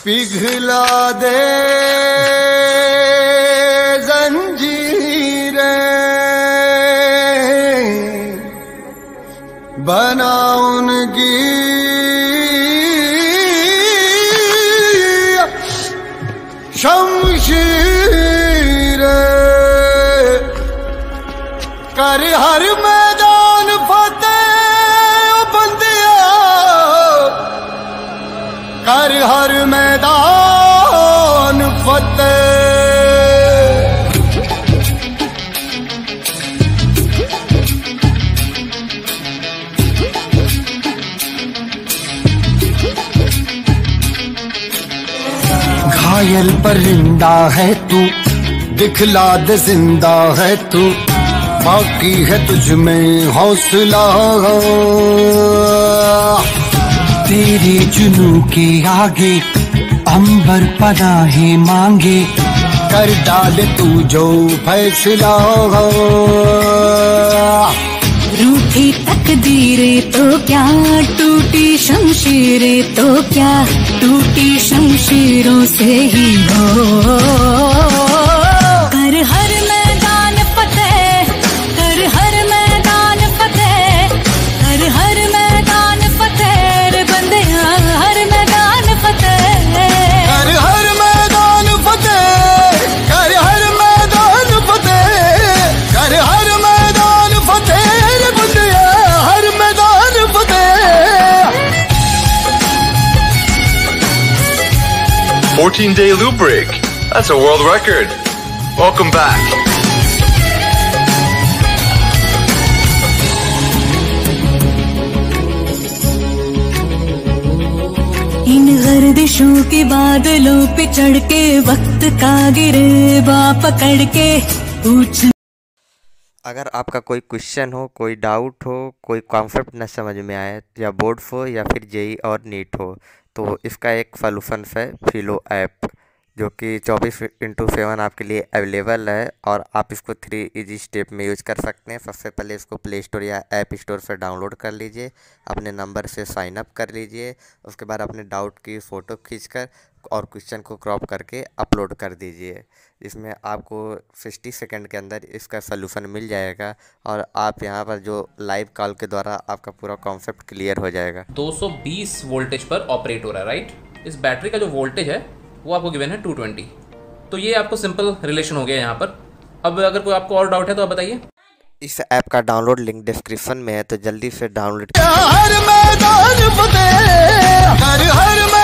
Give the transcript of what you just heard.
पिघला दे जंजीरें, बना उनकी शमशीरें, कर हर मैदान फतेह बंदिया, कर हर मैदान फतेह। घायल परिंदा है तू, दिखला दे जिंदा है तू, बाकी है तुझ में हौसला। तेरे जुनू के आगे अंबर पनाहे मांगे, कर डाल तू जो फैसला। रूठी तकदीरें तो क्या, टूटी शमशीरें तो क्या, टूटी शमशीरों से ही हो। कर हर मैदान फतेह, कर हर मैदान फतेह, कर हर मैदान फतेह रे बंदिया, हर मैदान फतेह, कर हर मैदान फतेह, कर हर मैदान फतेह, कर हर मैदान फतेह रे बंदिया, हर मैदान फतेह। 14-day loop break. That's a world record. Welcome back. इन गर्दिशों के बादलों पे चढ़ के वक्त का गिरेबा पकड़ के पूछ। अगर आपका कोई क्वेश्चन हो, कोई डाउट हो, कोई कॉन्सेप्ट न समझ में आए, या बोर्ड हो या फिर जेई और नीट हो, तो इसका एक सॉल्यूशन है फिलो ऐप, जो कि 24/7 आपके लिए अवेलेबल है और आप इसको 3 इजी स्टेप में यूज कर सकते हैं। सबसे पहले इसको प्ले स्टोर या ऐप स्टोर से डाउनलोड कर लीजिए, अपने नंबर से साइन अप कर लीजिए, उसके बाद अपने डाउट की फ़ोटो खींचकर और क्वेश्चन को क्रॉप करके अपलोड कर दीजिए, जिसमें आपको 60 सेकंड के अंदर इसका सलूशन मिल जाएगा और आप यहां पर जो लाइव कॉल के द्वारा आपका पूरा कॉन्सेप्ट क्लियर हो जाएगा। 220 वोल्टेज पर ऑपरेट हो रहा है, राइट। इस बैटरी का जो वोल्टेज है वो आपको गिवन है 220। तो ये आपको सिंपल रिलेशन हो गया यहाँ पर। अब अगर कोई आपको और डाउट है तो आप बताइए। इस ऐप का डाउनलोड लिंक डिस्क्रिप्शन में है, तो जल्दी से डाउनलोड हर मैदान फतेह, हर